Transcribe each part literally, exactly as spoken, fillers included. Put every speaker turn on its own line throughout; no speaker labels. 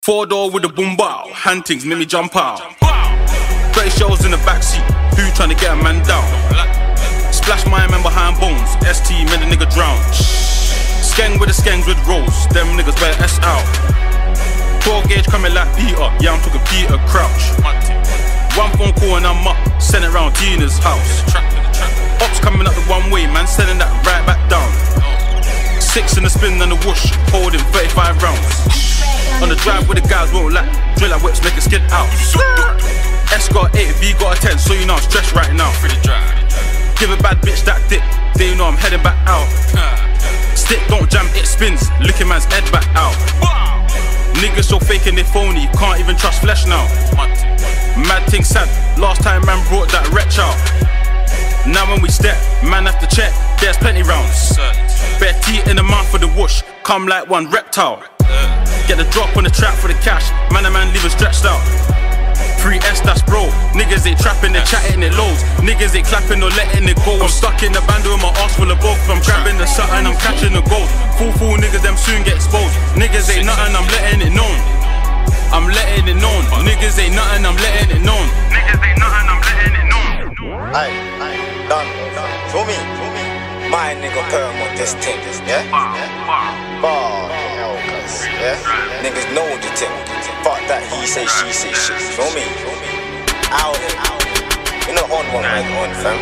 Four door with a boom bow, hand things made me jump out. thirty shells in the backseat, who tryna get a man down? Splash my man behind bones, S T made a nigga drown. Skeng with the skengs with rolls, them niggas better S out. twelve gauge coming like Peter, yeah I'm talking Peter Crouch. One phone call and I'm up, send it round Tina's house. Ops coming up the one way, man sending that right back down. Six in the spin and the whoosh, holding thirty-five rounds. On the drive where the guys won't like, drill like whips make a skid out. S got eight, V got a ten, so you know I'm stressed right now. Give a bad bitch that dick, they know I'm heading back out. Stick don't jam, it spins, licking man's head back out. Niggas so fake and they phony, can't even trust flesh now. Mad thing sad, last time man brought that wretch out. Now when we step, man have to check, there's plenty rounds. Bare teeth in the mouth for the whoosh, come like one reptile. Get the drop on the trap for the cash, man a man leave it stretched out. three S that's bro, niggas ain't trapping, they chatting it lows. Niggas ain't clapping or letting it go. I'm stuck in the band with my ass full of both. I'm grabbing the something, I'm catching the gold. Fool fool niggas, them soon get exposed. Niggas ain't nothing, I'm letting it known. I'm letting it known. Niggas ain't nothing, I'm letting it known. Niggas ain't nothing, I'm letting it known.
Aye, aye, done, done. Show me, show me. My nigga perm on this thing, yeah? Bar, hell, cuz, yeah? Niggas know the thing. Fuck that he say, she say shit. Show me, show me. Out here, you're not on one, man, on fam.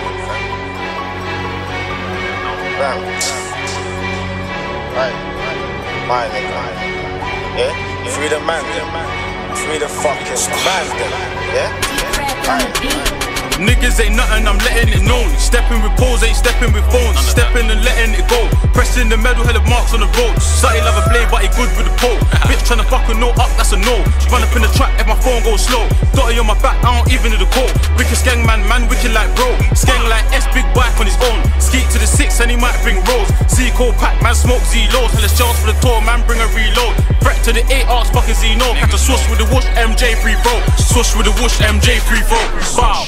Fam. Right, my nigga. Yeah? Free the man, yeah? Free the fucking man, yeah? Right.
Niggas ain't nothing, I'm letting it known. Stepping with poles, ain't stepping with phones. Stepping and letting it go. Pressing the metal, hell of marks on the road. Something love a blade, but he good with the pole. Bitch tryna fuck a no up, that's a no. Run up in the track if my phone goes slow. Dotty on my back, I don't even need a call. Wicked skeng man, man wicked like bro. Skeng like S, big bike on his own. Skeet to the six and he might bring rolls. Z-Code pack, man smoke Z-Lows. Hell of shells for the tour, man bring a reload. Threat to the eight arts, fucking Z-No. Catch a swoosh with the whoosh, M J free throw. Swoosh with the whoosh, M J free throw. Bow.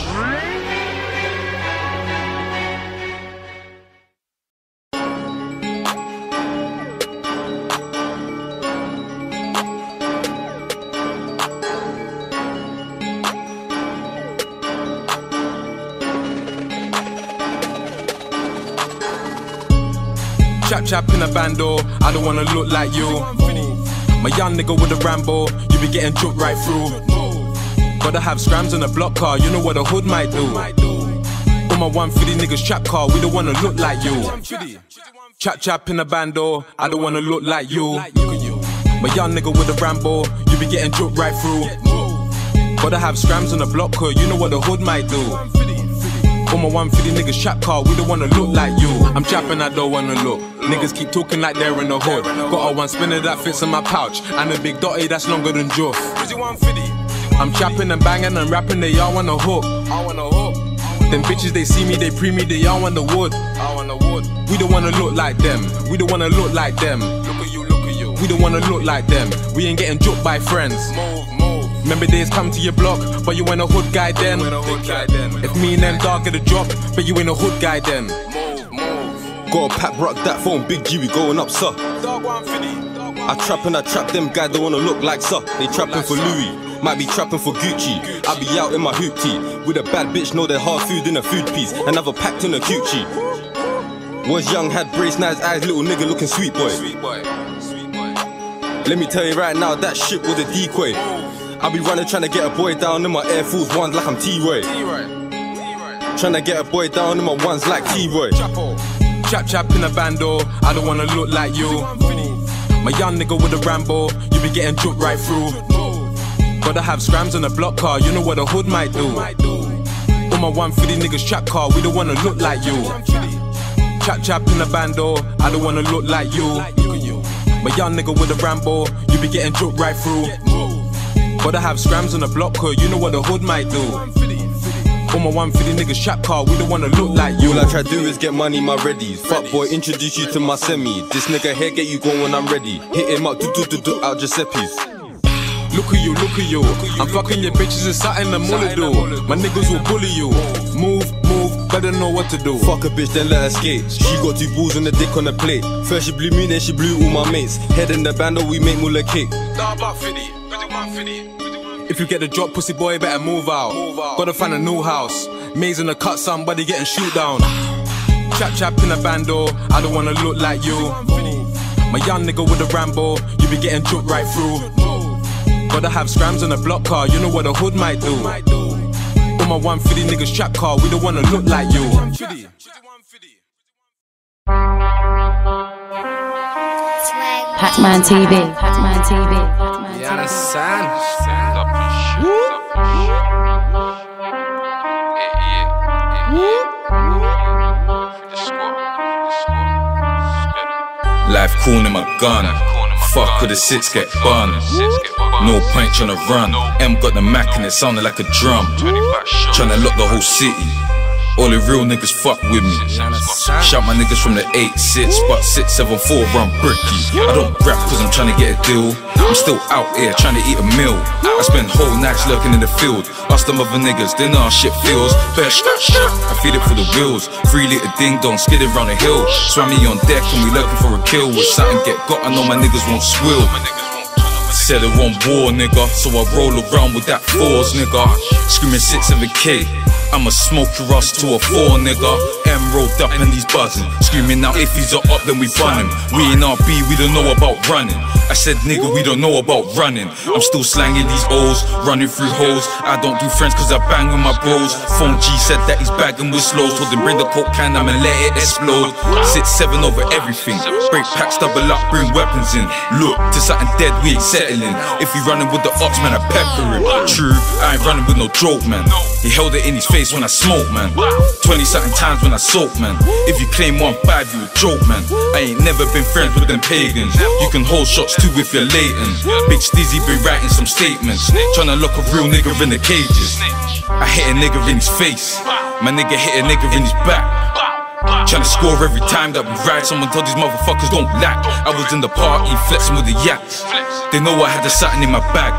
Chap chap in a bando, I don't wanna look like you. My young nigga with a Rambo, you be getting juked right through. Gotta have scrams on a block car, you know what a hood might do. All my one fifty niggas trap car, we don't wanna look like you. Chap chap in a bando, I don't wanna look like you. My young nigga with a Rambo, you be getting juked right through. Gotta have scrams on a block car, you know what a hood might do. All my one fifty niggas trap car, we don't wanna look like you. I'm trapping, I don't wanna look. Niggas keep talking like they're in the hood. Got a one spinner that fits in my pouch, and a big dotty that's longer than Joff. I'm trapping and banging and rapping, they all wanna hook. Them bitches, they see me, they pre me, they all want the wood. We don't wanna look like them, we don't wanna look like them. Look at you, look at you. We don't wanna look like them, we ain't getting joked by friends. Remember days come to your block, but you ain't a hood guy then. If me and them dog get a drop, but you ain't a hood guy then.
Got a pack, rock that phone, big G, we going up, sir. I trap and I trap them guys, don't wanna look like sir. They trapping for Louis, might be trapping for Gucci. I be out in my hoop tee, with a bad bitch, know they're hard food in a food piece. Another packed in a coochie. Was young, had brace, nice eyes, little nigga looking sweet boy. Let me tell you right now, that shit was a decoy. I be running trying to get a boy down in my Air Force Ones like I'm T-Roy. Trying to get a boy down in my ones like T-Roy.
Chap chap in a bando, I don't wanna look like you. My young nigga with a Rambo, you be getting juked right through. Gotta have scrams on a block car, you know what a hood might do. All my one fifty niggas trap car, we don't wanna look like you. Chap chap in a bando, I don't wanna look like you. My young nigga with a Rambo, you be getting juked right through. Gotta have scrams on the block car, you know what a hood might do. All my one fifty niggas trap car, we don't wanna look like you.
All I try to do is get money, my readies. Fuck boy, introduce you to my semi. This nigga here get you going when I'm ready. Hit him up, do do do do out Giuseppe's.
Look at you, look at you. I'm fucking your bitches and something I'm gonna do. My niggas will bully you. Move, move, better know what to do.
Fuck a bitch, then let her skate. She got two balls and a dick on the plate. First she blew me, then she blew all my mates. Head in the band, or we make Muller cake.
If you get the drop, pussy boy, better move out. Move out. Gotta find a new house. Maze in the cut, somebody getting shoot down. Chap chap in a bando, I don't wanna look like you. My young nigga with a Rambo, you be getting choked right through. Gotta have scrams on a block car, you know what a hood might do. All my one fifty niggas trap car, we don't wanna look like you.
Pac-Man T V, Pac-Man T V.
You understand?
Life cool in my gun. Fuck with the six get bun. No point tryna run. M got the Mac and it sounded like a drum. Tryna lock the whole city. All the real niggas fuck with me. Shout my niggas from the eight six, spot six seven four, run bricky. I don't rap cause I'm tryna get a deal. I'm still out here tryna eat a meal. I spend whole nights lurking in the field. Ask them other niggas, they know how shit feels. Best, I feed it for the wheels. Three litre ding dong, skidded round the hill. Swam me on deck and we lurking for a kill. With something get got, I know my niggas won't swill. Said it won't war, nigga, so I roll around with that fours, nigga. Screaming six seven K. I'ma smoke your ass to a four, nigga. M rolled up and he's buzzing. Screaming out if he's up, then we bun him. We in R B, we don't know about running. I said nigga, we don't know about running. I'm still slanging these O's, running through holes. I don't do friends cause I bang with my bros. Phone G said that he's bagging with slows. Told him bring the coke can, I'ma let it explode. Six seven over everything. Break packs, double up, bring weapons in. Look, to something dead, we ain't settling. If he running with the ox, man, I pepper him. True, I ain't running with no joke, man. He held it in his face when I smoke, man. Twenty something times when I soak, man. If you claim one five, you a joke, man. I ain't never been friends with them pagans. You can hold shots too if you're latent. Big Stizzy been writing some statements, tryna lock a real nigga in the cages. I hit a nigga in his face. My nigga hit a nigga in his back. Tryna score every time that we ride. Someone told these motherfuckers don't lack. I was in the party flexing with the yaks. They know I had the something in my bag.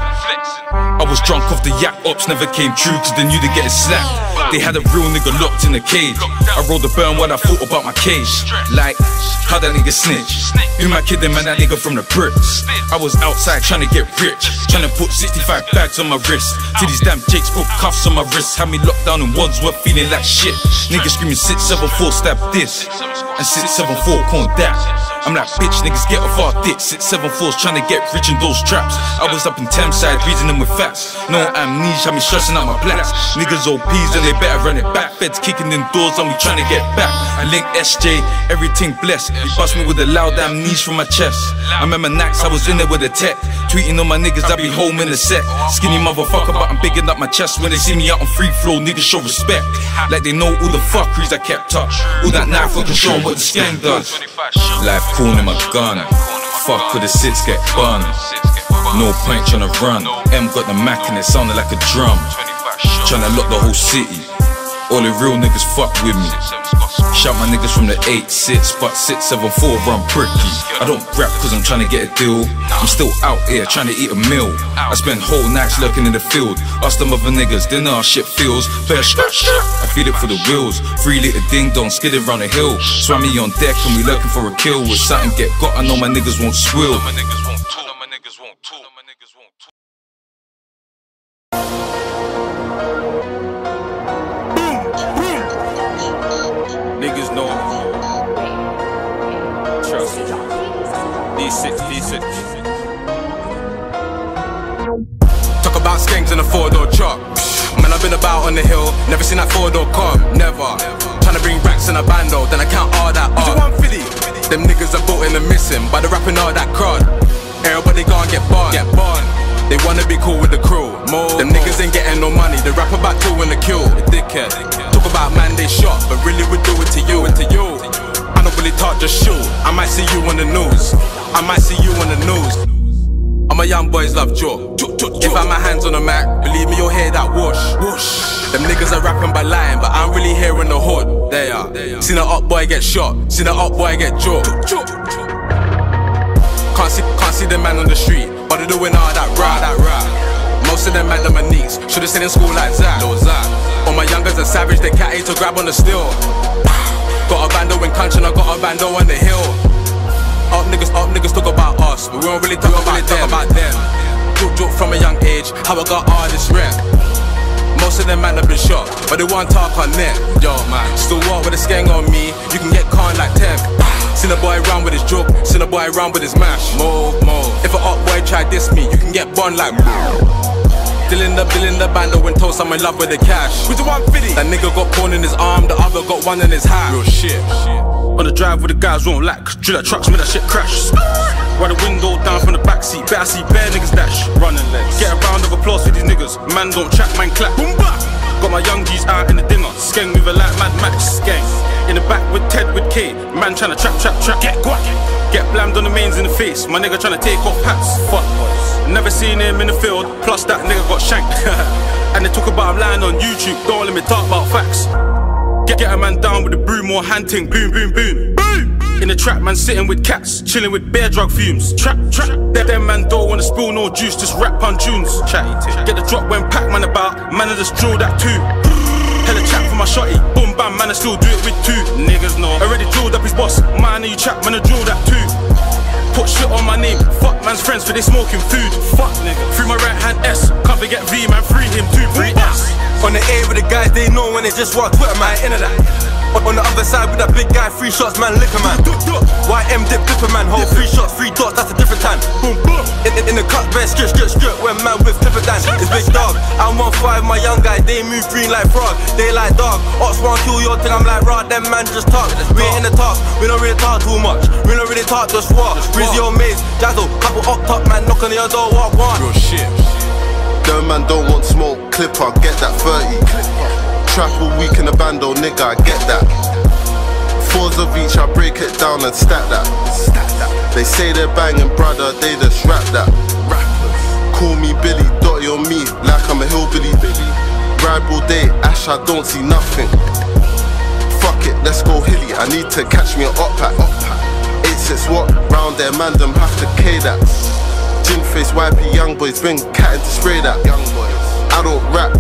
I was drunk off the yak, ops never came true cause they knew they get slapped. They had a real nigga locked in a cage. I rolled the burn while I thought about my cage. Like, how that nigga snitch? Who am I kidding, man, that nigga from the bricks? I was outside trying to get rich, trying to put sixty-five bags on my wrist. Till these damn jakes put cuffs on my wrist. Had me locked down in Wandsworth feeling like shit. Niggas screaming six seven four stab this and six seven four corn that. I'm like, bitch, niggas get off our dick. Six seven fours trying to get rich in those traps. I was up in Thameside reasoning with facts. No amnesia, had me stressing out my blacks. Niggas O Ps and they better run it back. Feds kicking in doors and we trying to get back. I link S J, everything blessed. He bust me with a loud amnesia from my chest. I remember Nax, I was in there with a tech. Tweeting on my niggas, I be home in the set. Skinny motherfucker, but I'm bigging up my chest. When they see me out on free flow, niggas show respect. Like they know all the fuckeries I kept up. All that knife looking show what the skank does. Life cool in my gun. Fuck with the six get bun. No point tryna run. M got the Mac and it sounded like a drum. Tryna lock the whole city. All the real niggas fuck with me. Shout my niggas from the eight six, spot six seven four, run bricky. I don't rap cause I'm tryna get a deal. I'm still out here tryna eat a meal. I spend whole nights lurking in the field. Ask them other niggas, they know how shit feels. Best, I feed it for the wheels. Three litre ding dong, skidded round the hill. Swam me on deck and we lurking for a kill. With something get got, I know my niggas won't swill.
Niggas know trust me. D six, D six. Talk about skanks in a four-door truck. Man, I've been about on the hill, never seen that four-door come, never. Tryna bring racks in a bando, then I count all that up. Them niggas are built in the missing, by the rapping all that crud. Everybody gonna get burned, get burned. They wanna be cool with the crew. More, them niggas ain't getting no money. They rap about killing the kill. The dickhead. Talk about man they shot, but really we do it to you and to you. I don't really talk, just shoot. I might see you on the news. I might see you on the news. All my young boys love jaw. If I have my hands on the Mac, believe me, you'll hear that whoosh. Whoosh. Them niggas are rapping by lying, but I'm really hearing the hood. They are. Seen an up boy get shot. Seen an up boy get jaw. Can't see, can't see the man on the street, but they're doing all that rap. That rap. Most of them man them are neeks. Should've stayed in school like Zach. Lil Zach. All my youngers are savage, they cat ate to grab on the steel. Got a bando in country and I got a bando on the hill. Up niggas, up niggas talk about us, but we don't really talk, about, really talk about them. Joke, joke from a young age, how I got all this rep. Most of them man have been shot, but they want talk on net. Yo man, still walk with a skeng on me, you can get conned like ten. Seen a boy round with his joke, seen a boy round with his mash. Move, move. If a up boy try diss me, you can get bun like move. Still in the, still in the bando when told I'm in love with the cash. Who's the one fifty? That nigga got porn in his arm, the other got one in his hat. Real shit.
On the drive with the guys won't lack. Drill that trucks, make that shit crash. Ride the window down from the backseat, better see bare niggas dash. Running legs. Get a round of applause for these niggas. Man don't chat, man clap. Boom bap. Got my young G's out in the dinner. Skeng with a like Mad Max. Skeng. In the back with Ted with K. Man tryna trap, trap, trap. Get guac. Get blammed on the mains in the face. My nigga tryna take off hats. Fuck. Never seen him in the field. Plus that nigga got shanked. And they talk about him lying on YouTube. Don't let me talk about facts. Get, get a man down with the broom or hunting. Boom, boom, boom. Boom. In the trap, man sitting with cats, chilling with bear drug fumes. Trap, trap. Them, them man don't wanna spill no juice, just rap on tunes. Chatty tick. Get the drop when pack man about. Man, I just drill that too. Hella chat for my shotty. Boom, bam, man, I still do it with two. Niggas know. Already drilled up his boss. Man, you trap, man, I drill that too. Put shit on my name. Fuck man's friends for they smoking food. Fuck nigga. Free my right hand S. Can't forget V man. Free him too. Free S.
On the A with the guys they know when they just walk Twitter man. Into that. On the other side with that big guy, three shots man, liquor man. Y M dip dipper man, hold three shots, three dots, that's a different time. Boom boom. In, in, in the cut, bare strip, strip, strip. When man with flipper dan, it's big dog. I'm one five, my young guys, they move green like frog. They like dog. Ops want kill your thing, I'm like raw. Them man just talk. We ain't in the talk, we don't really talk too much. We don't really talk, just walk. Breezy your mates, Jazzo, couple up top man, knock on your door, walk one.
Real shit.
Them man don't want smoke, clipper, get that thirty. Trap all week in the bando, nigga, I get that. Fours of each, I break it down and stack that. They say they're banging, brother, they just rap that. Call me Billy, dotty on me, like I'm a hillbilly. Ride all day, Ash, I don't see nothing. Fuck it, let's go hilly, I need to catch me an op pack. eight six what? Round there, man, them have to K that. Gin face, Y P, young boys, bring cat in to spray that. I don't rap,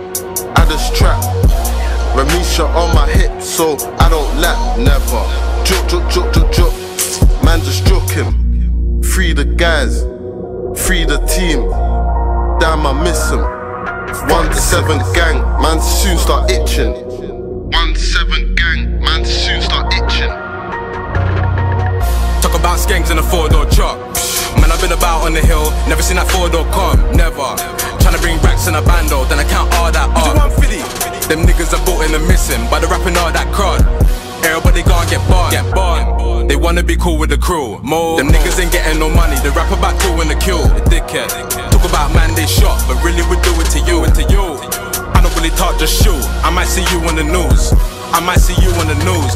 I just trap. Ramisha on my hip, so I don't lap, never. Joke, joke, joke, joke, joke. Man just joke him. Free the guys, free the team. Damn, I miss him. One to seven gang, man soon start itching. One to seven gang, man soon start itching.
Talk about skanks in a four-door truck. Man, I've been about on the hill, never seen that four-door come, never. Tryna bring racks in a bando, then I count all that up. Them niggas are bought in the missing, by the rapping all that crud. Everybody gonna get barred, get barred. They wanna be cool with the crew. Mo, them niggas ain't getting no money, they rap about doing the kill. The dickhead, talk about man they shot, but really we do it to you and to you. I don't really talk, just shoot. I might see you on the news, I might see you on the news.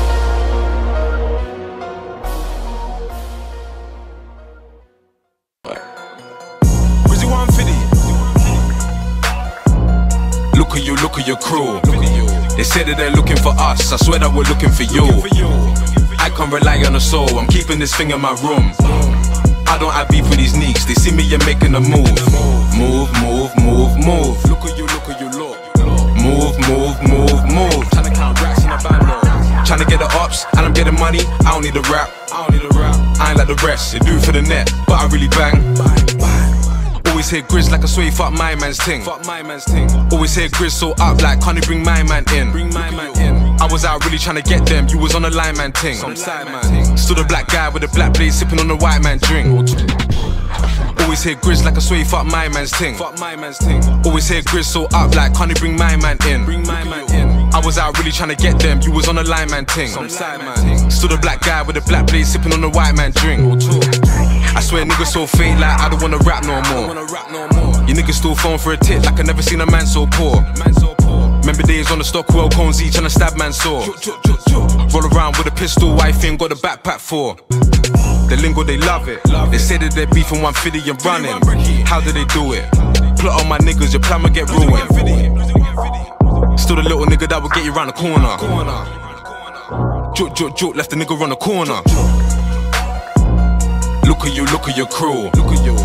Look at you, look at your crew. They say that they're looking for us, I swear that we're looking for you. I can't rely on a soul, I'm keeping this thing in my room. I don't have beef with these sneaks, they see me and making a move. Move, move, move, move. Look at you, look at you, look. Move, move, move, move. Tryna count racks in a bando. Tryna get the ops, and I'm getting money, I don't need a rap. I don't need a rap. I ain't like the rest, they do it for the net, but I really bang. Always hear Grizz like a sway, fuck my man's ting. Fuck my man's ting. Always hear Grizz so up like, can't you bring my man in? Bring my man in. I was out really trying to get them, you was on a line man ting. Some side man. Stood a black guy with a black blade sipping on a white man drink. Always hear Grizz like a sway, fuck my man's ting. Fuck my man's ting. Always hear Grizz so up like, can't you bring my man in? Bring my man in. I was out really trying to get them, you was on a line man ting. Some side man. Stood a black guy with a black blade sipping on a white man drink. I swear niggas so fake like I don't wanna rap no more. You niggas still phone for a tit like I never seen a man so poor. Remember days on the Stockwell cones each and a stab man saw. Roll around with a pistol, wife ain't got a backpack for. The lingo they love it. They say that they're beefing one fifty and running. How do they do it? Plot on my niggas, your plan will get ruined. Still the little nigga that will get you round the corner. Joke, joke, joke, left the nigga run the corner. Look at you, look at your crew. Look at you.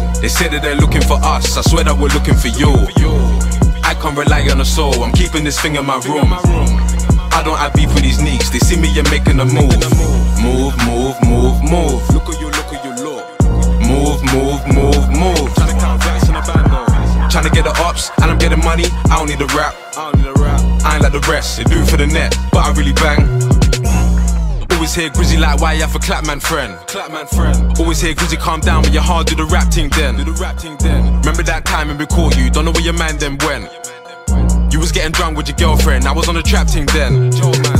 They say that they're looking for us, I swear that we're looking for you. I can't rely on a soul, I'm keeping this thing in my room. I don't have beef with these sneaks, they see me and making a move. Move, move, move, move. Look at you, look at you, look. Move, move, move, move. Trying to count racks in the band now. Trying to get the ops, and I'm getting money, I don't need a rap. I don't need a rap. I ain't like the rest, they do it for the net, but I really bang. Always hear Grizzy like, why you have a clapman friend? Clapman friend. Always hear Grizzy, calm down, but you're hard, do the rap thing then. Do the rap thing then. Remember that time when we caught you, don't know where your man then went. You was getting drunk with your girlfriend, I was on the trap thing then.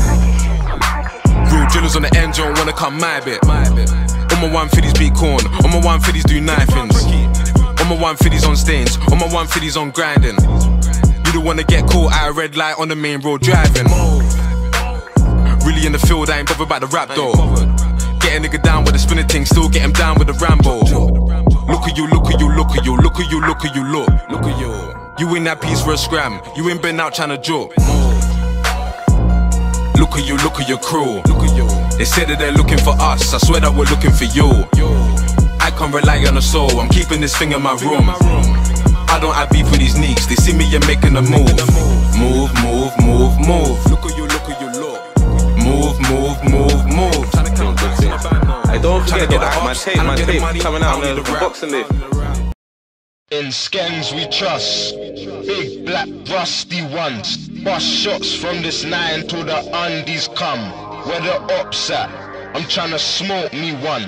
Real drillers on the end, don't wanna come my bit. On my one fifties beat corn, on my one fifties do knifings. On my one fifties on stains, on my one fifties on grinding. You don't wanna get caught at a red light on the main road driving. Really in the field, I ain't bothered about the rap though. Get a nigga down with the spinning thing, still get him down with the Rambo. Look at you, look at you, look at you, look at you, look at you, look. Look at you. You in that piece for a scram, you ain't been out trying to joke. Look at you, look at your crew. Look at you. They say that they're looking for us, I swear that we're looking for you. I can't rely on a soul, I'm keeping this thing in my room. I don't have beef with these sneaks, they see me and making a move. Move, move, move, move. Look at you, look at you, look. Move, move, move, move. Trying to count this in the band now.
Hey, don't forget
Trying to
though,
get the
my
ops,
tape,
and
my
I'm getting
tape
money,
coming
I
out
don't
on
need
the
a rap.
boxing day.
In Skens we trust, big black rusty ones. Bust shots from this nine till the undies come. Where the ops at? I'm tryna smoke me one.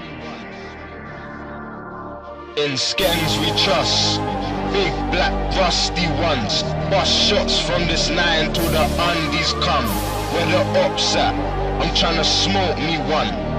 In Skens we trust, big black rusty ones. Bust shots from this nine till the undies come. Where the ops at? I'm tryna smoke me one.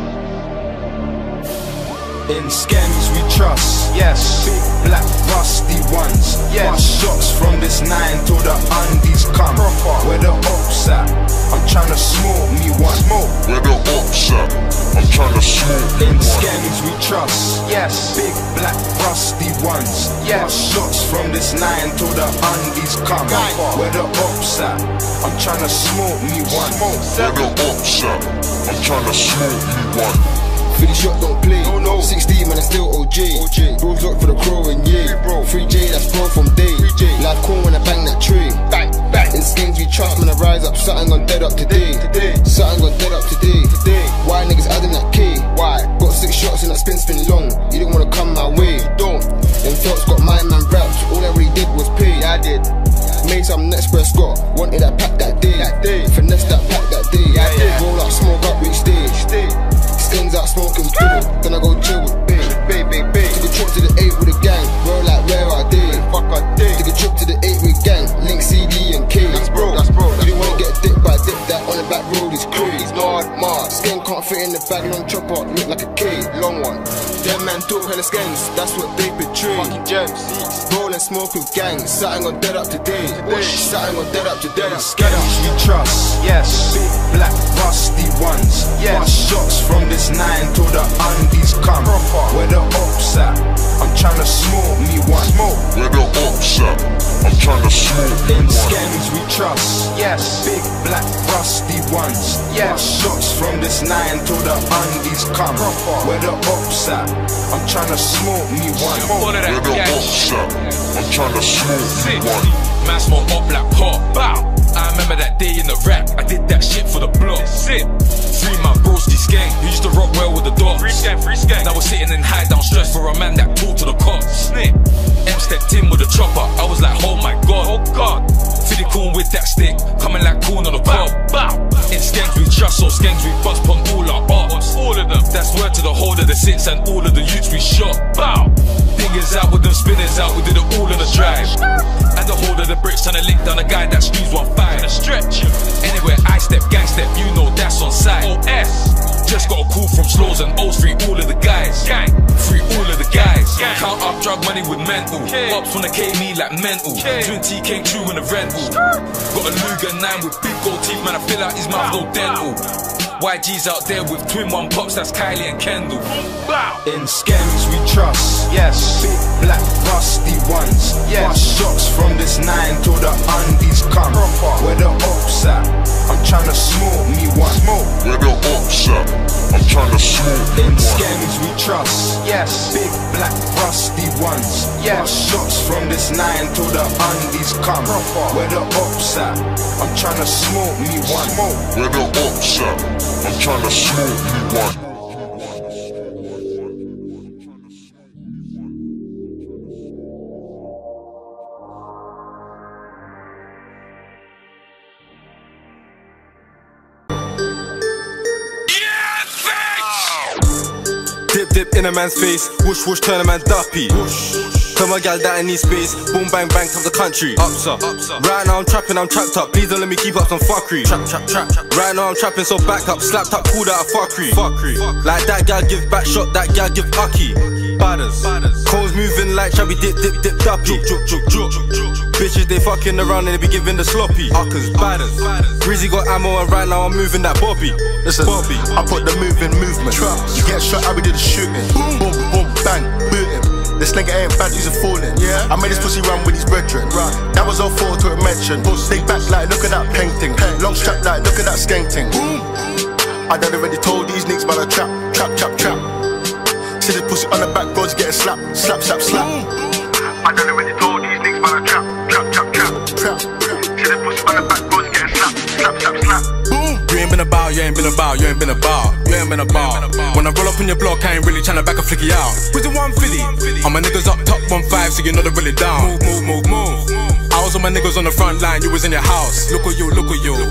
In Skens we trust, yes. Big black rusty ones, yes. Bust shots from this nine till the undies come. Proper. Where the ops at? I'm tryna smoke me one. Smoke.
Where the ops at? I'm tryna smoke me
In
one.
Skens we trust, yes. Big black rusty ones, yes. Bust shots from this nine till the undies come. Proper. Where the ops at? I'm tryna smoke me one. Smoke.
Where the ops at? I'm tryna smoke me one.
fifty shot don't play, no, no. sixteen man, I still O J. Bros look for the crow and yeah. three J, that's pro from day. Live corn when I bang that tray. Bang, bang. In Skens we trust, man, I rise up. Something gone dead up today. today. Something gone dead up today. today. Why niggas adding that K? Why? Got six shots and that spin spin long. You didn't wanna come my way. Don't. Them thoughts got my man wrapped. All I really did was pay. Yeah, I did. Made some next press got. Wanted that pack that day. That day. Finesse that pack that day. Yeah, I did. Roll up, smoke up, reach stage. stage. Skins out smoking fiddle, then I go chill with babe, babe, babe, babe. Take a trip to the eight with a gang, roll like where I did. Fuck I did. Take a trip to the eight with gang, link C D and K. That's bro, that's bro. You didn't wanna get a dick by dip that on the back road is crazy. Lord Mars, skin can't fit in the bag, long chopper, look like a K, long one. Them man talk hella skins, that's what they betray. Fucking gems, roll and smoke with gangs, something gon' dead up today. Something gon' dead up today. Skins we trust, yes. Big black rusty ones, yes. Bust shots from this nine till the undies come. Proper. Where the ops at? I'm tryna smoke me one. Smoke.
Where the ops at? I'm tryna smoke me
In
one.
Skens we trust, yes. Big black rusty ones, yes. Bust shots from this nine till the undies come. Proper. Where the ops at? I'm tryna smoke me one.
Where the ops at? I'm tryna smoke me one.
Man smoke up like pop. Bow. I remember that day in the rap, I did that shit for the block. Sit. Free my broski skank, who used to rock well with the dogs. Free skank, free skank. Now we're sitting in high down stress for a man that talked to the cops. Snip. M stepped in with a chopper, I was like, oh my god. Oh god. Fiddy coon with that stick, coming like coon on the pub. Bow. In Skens we trust, so Skens we bust on all our ops. All of them. That's word to the whole of the six and all of the youths we shot. Bow. Dingers out with them spinners out, we did it all in the drive. And the whole of the bricks trying to lick down a guy that squeezed one five. A stretch. Anywhere I step, gang step, you know that's on side. O S. Just got a call from Slows and O's, free all of the guys. Gang. Free all of the guys. Gang. Count up drug money with mental. Ops wanna K me like mental. Twin T came true in the rental. Got a Luger nine with big gold teeth, man, I feel like his mouth no dental. Y G's out there with twin one pops, that's Kylie and Kendall.
In Skens we trust, yes. Big black rusty ones, yes. Bust shots from this nine till the undies come. Proper. Where the ops at? I'm tryna smoke me one. Smoke.
Where the ops at? I'm tryna smoke me
In
one.
Skens we trust, yes. Big black rusty yeah. Bust shots from this nine till the undies come. Where the ops at? I'm tryna smoke me one.
Where the ops at? I'm tryna smoke me one.
Dip, dip in a man's face, whoosh, whoosh, turn a man duppy. Tell my gal that I need space, boom, bang, bang, come the country. Ups up. Right now I'm trapping, I'm trapped up, please don't let me keep up some fuckery. Trap, trap, trap. Right now I'm trapping, so back up, slapped up, pulled out a fuckery. Fuckery. Like that gal give back shot, that gal give ucky. Badders. Coles moving like chubby dip, dip, dip, duppy. Bitches, they fucking around and they be giving the sloppy. Uckers, badders. Breezy got ammo and right now I'm moving that Bobby.
Listen, Bobby. I put the move in movement. You get shot, I be did the shooting. Boom, boom, boom, bang, boot him. This nigga ain't bad, he's a fooling. Yeah. I made this pussy run with his brethren. Right. That was all four to a mention. Stay back like, look at that painting. Long strap like, look at that skanking. I done already told these niggas about a trap, trap, trap, trap. See this pussy on the back roads getting slapped, slap, slap, slap. I done already told these niggas about a trap, trap, trap, trap, trap. See this pussy on the back roads getting slapped, slap, slap, slap.
You ain't been about, you ain't been about, you ain't been about, you ain't been about. When I roll up on your block, I ain't really tryna back a flicky out. Prison one fifty, all my niggas up top one five, so you know they're really down. Move, move, move, move. I was with my niggas on the front line, you was in your house. Look at you, look at you.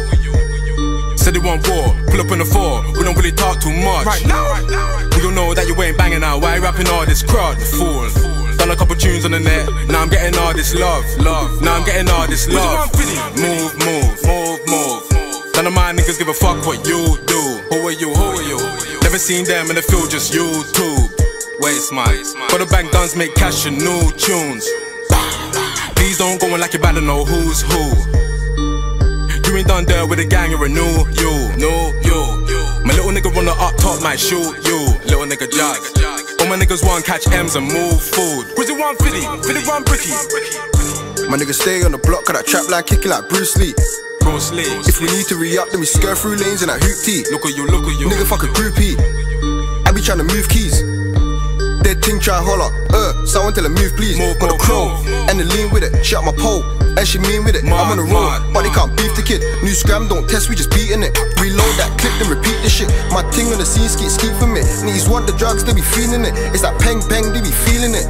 Said they want war, pull up in the four, we don't really talk too much. Right now, we all know that you ain't banging out, why you rapping all this crud, fool. Done a couple tunes on the net, now I'm getting all this love, love. Now I'm getting all this love. Move, move, move, move. None of my niggas give a fuck what you do. Who are you, who are you? Never seen them in the field, just YouTube. Waste mine. For the bank guns make cash and new tunes. Please don't go on like you better know who's who. You ain't done there with a gang, you're a new you, new you. My little nigga run the up top, might shoot you. Little nigga jag. All my niggas want catch M's and move food. Where's it one fifty? fifty one bricky.
My niggas stay on the block, got that trap line kicking like Bruce Lee.
Bruce Lee.
If we need to re-up, then we skirt through lanes in that hoop tee.
Look at you, look at you.
Nigga fuck a groupie. I be trying to move keys. Dead ting try holler, uh, someone tell her move please.
Move,
got the crow, and the lean with it, shut my pole. And she mean with it, mad, I'm on the road, mad, but they can't beef the kid. New scram, don't test, we just beating it. Reload that clip, then repeat the shit. My ting on the scene, skeet, skeet from it. Niggas want the drugs, they be feeling it. It's that peng, peng, they be feeling it.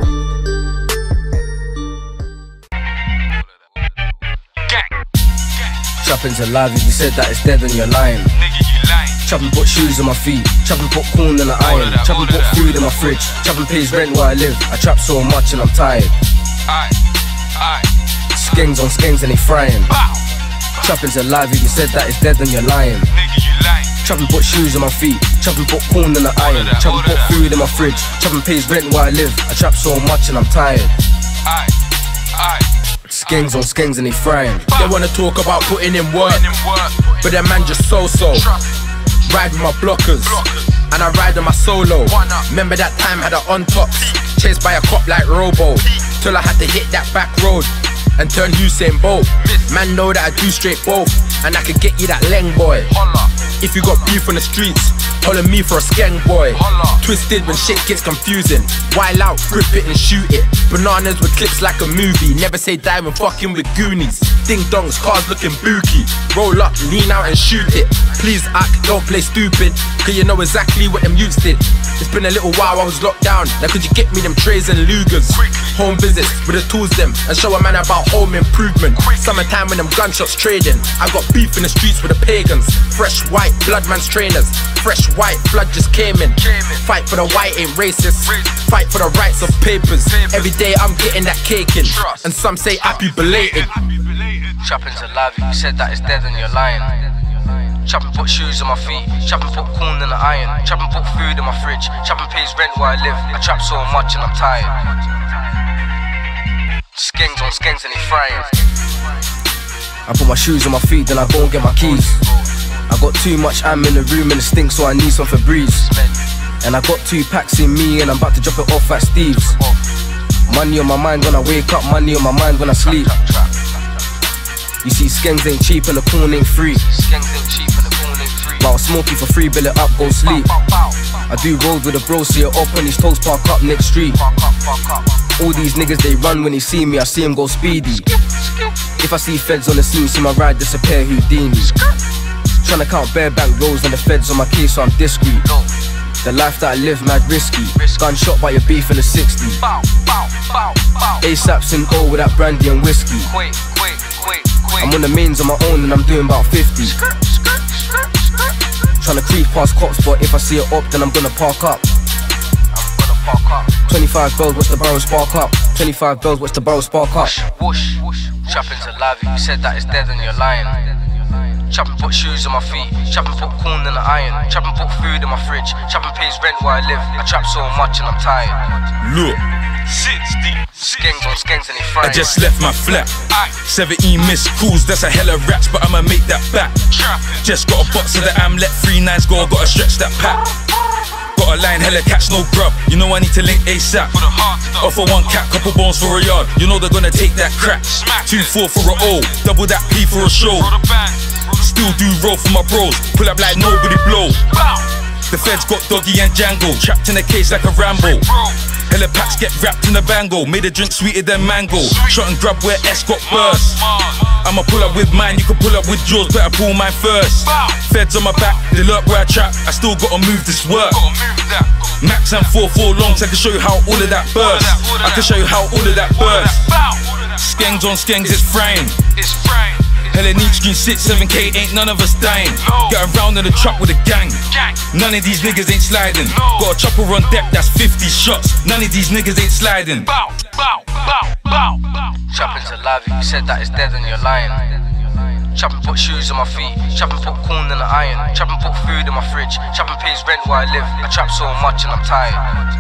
Chopping's alive, if you said that it's dead, then you're lying.
Nigga, you lying.
Chopping put shoes on my feet, chopping put corn in the iron, chopping put food in my fridge, chopping pays rent where I live. I trap so much and I'm tired.
Aye, aye.
Skangs on skangs and they frying. Chopping's alive, if you said that it's dead, then you're lying.
Nigga, you lying.
Chopping put shoes on my feet, chopping put corn in the iron, chopping put food in my fridge, chopping pays rent where I live. I trap so much and I'm tired.
Aye, aye.
Skangs on skangs and they frying.
They wanna talk about putting in work, but that man just so-so. Ride with my blockers, and I ride on my solo. Remember that time had her on tops, chased by a cop like Robo, till I had to hit that back road and turn Usain Bolt. Man know that I do straight both, and I could get you that leng boy. If you got beef on the streets, holler me for a skeng boy. Twisted when shit gets confusing, wild out, grip it and shoot it. Bananas with clips like a movie, never say die when fucking with Goonies. Ding dongs, cars looking booky, roll up, lean out and shoot it. Please act, don't play stupid, cause you know exactly what them youths did. It's been a little while I was locked down, now could you get me them trays and Lugers? Home visits with the tools them, and show a man about home improvement. Summertime when them gunshots trading, I got beef in the streets with the pagans. Fresh white, blood man's trainers, fresh white, blood just came in. Fight for the white ain't racist, fight for the rights of papers. Every day I'm getting that cake in, and some say happy belated.
Chopping's alive, if you said that it's dead, then you're lying. Chopping put shoes on my feet, chopping put corn in the iron, chopping put food in my fridge, chopping pays rent where I live. I trap so much and I'm tired. Skangs on skangs and they frying. I put my shoes on my feet, then I go and get my keys. I got too much am in the room and it stinks, so I need some Febreze. And I got two packs in me and I'm about to drop it off at Steve's. Money on my mind when I wake up, money on my mind when I sleep. You see, skangs ain't cheap and the corn ain't free. But I'll smoke you for free, bill it up, go sleep. I do road with a bro, see it up when his toes park up next street. All these niggas they run when they see me, I see them go speedy. If I see feds on the scene, see my ride disappear, Houdini. Tryna count bare bank rolls and the feds on my case, so I'm discreet. The life that I live, mad risky. Gunshot by your beef in the sixties. ASAP's in O with that brandy and whiskey. I'm on the mains on my own and I'm doing about fifty. Tryna creep past cops, but if I see it up, then I'm gonna park up. Twenty-five bells, watch the barrel spark up. Twenty-five bells, watch the barrel spark up. Whoosh, whoosh. Trapping's alive, if you said that it's dead and you're lying. Trapping put shoes on my feet, trapping put corn in the iron, trapping put food in my fridge, trapping pays rent where I live. I trap so much and I'm tired.
Look, sixty
skanks on skanks and they fry.
I just left my flat. seventeen missed calls, that's a hella rats, but I'ma make that back. Just got a box of the Amlet, three nines go, gotta stretch that pack. Got a line, hella catch, no grub. You know I need to link ASAP. Offer one cat, couple bones for a yard. You know they're gonna take that crap. Two four for a O, double that P for a show. Still do roll for my bros, pull up like nobody blow. The feds got Doggy and Django, trapped in a case like a Rambo. Hella packs get wrapped in a bango, made a drink sweeter than mango. Shot and grab where S got burst. I'ma pull up with mine, you can pull up with yours, better pull mine first. Feds on my back, they lurk where I trap, I still gotta move this work. Max and four four longs, I can show you how all of that burst. I can show you how all of that burst. Skangs on skangs, it's frying. Hella neat screen, six, seven K, ain't none of us dying. Getting round in the truck with a gang. None of these niggas ain't sliding. Got a chopper on deck, that's fifty shots. None of these niggas ain't sliding.
Trapping's alive, if you said that it's dead and you're lying. Trapping put shoes on my feet, trapping put corn in the iron, trapping put food in my fridge, trapping pays rent where I live. I trap so much and I'm tired.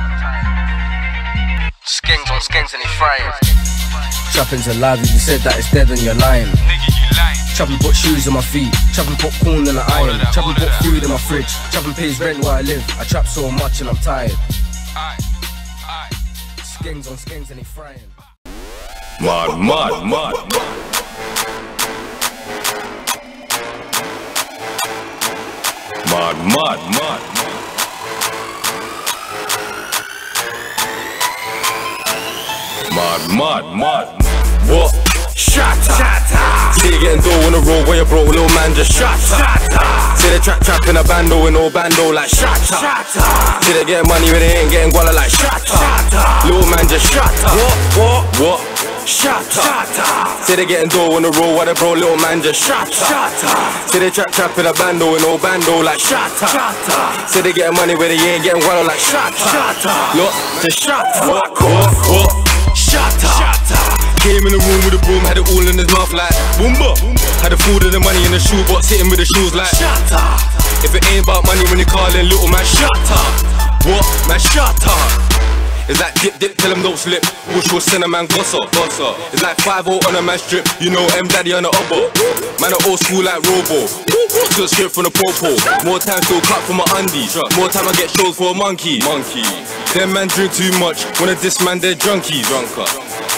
Skanks on skanks and they frying. Trapping's alive, if you said that it's dead and you're lying. Trapping put shoes on my feet, trapping put corn in the iron, trapping put food in my fridge, trapping pays rent where I live. I trap so much and I'm tired. Skanks on skanks and they frying.
Mad, mad, mad, mad, mad, mad. Mad, mad, mad. What?
Shatter.
See you getting dough on the road where you broke, little man just shatter. See the trap trap in a bando in no bando like shatter. See they getting money when they ain't getting guala like shatter. Little man just shatter.
What? What?
What?
Shatter.
See they getting dough on the road where they broke, little man just shatter. See they trap trap in a bando in no bando like shatter. See they getting money when they ain't getting guala like shatter. Look, just shatter.
What? What? What? Shatter.
Came in the room with a broom, had it all in his mouth like boomba. Had the food and the money in the shoebox, hitting with the shoes like
shatter.
If it ain't about money when you calling little man shatter. What? Man shatter. It's like dip dip, tell him don't slip. Wish was cinnamon gossa, gossa. It's like five oh on a man strip. You know M Daddy on the obo. Man a old school like Robo. Took script from the popo. More time still cut for my undies. More time I get shows for a monkey. Monkey. Them man drink too much. When I diss man, they're drunkies. Drunker.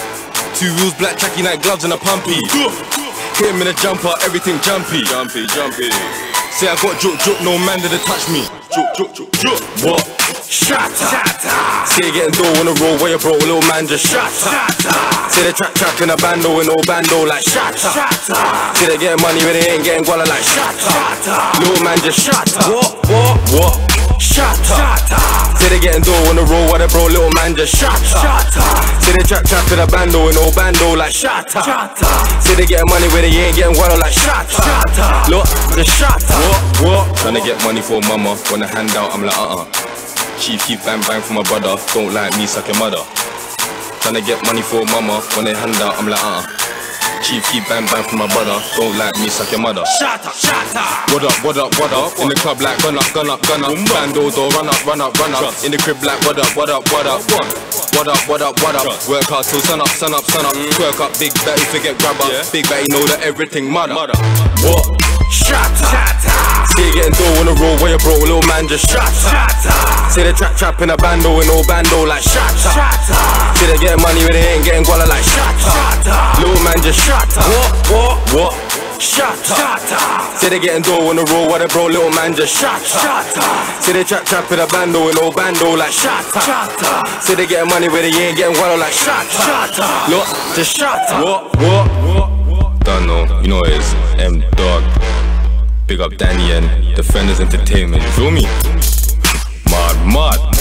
Two wheels, black tracky night gloves and a pumpy. Hit him in a jumper, everything jumpy. Jumpy, jumpy. Say I got joke, joke, no man didn't touch me. Joke, joke, joke, joke. What?
Shatter.
Say you getting dough on the road where you broke, little man just shatter. Say they trap trap in a bando in no bando like shatter. Say they getting money when they ain't getting guala like shatter. Little man just shatter.
What? What?
What?
Shatter.
Say they getting dough on the road where they broke, little man just shatter. Say they trap trap in a bando in no bando like shatter. Say they getting money when they ain't getting guala like shatter. Look, just shatter. What? What? Tryna get money for mama, wanna hand out, I'm like uh-uh. Chief keep bang bang for my brother, don't like me suck your mother. Tryna get money for mama, wanna hand out, I'm like uh-uh. Chief keep bang bang for my brother, don't like me suck your mother.
Shatter, shatter.
What up, what up, what up? In the club like gun up, gun up, gun up. Bando door, run up, run up, run up. In the crib like what up, what up, what up? What up, what up, what up? Work hard till sun up, sun up, sun up. Twerk up, big Betty, forget grabber. Big Betty know that everything mother. What?
Shatter.
See you getting dough on the road where you broke, little man just shatter. See they trap trap in a bando in no bando like shatter. See they getting money when they ain't getting guala like shatter. Little man just shatter.
What? What?
What? shatter. Say they getting dough on the road, while they bro little man just shatter. Say they trap trap in a bando with no bando like shatter. Say they getting money where they ain't getting wallow like shatter. Look, just shatter. What, what, what? Don't know, you know it is M Dog. Big up Danny and Defenders Entertainment, you feel me? Mad, mad.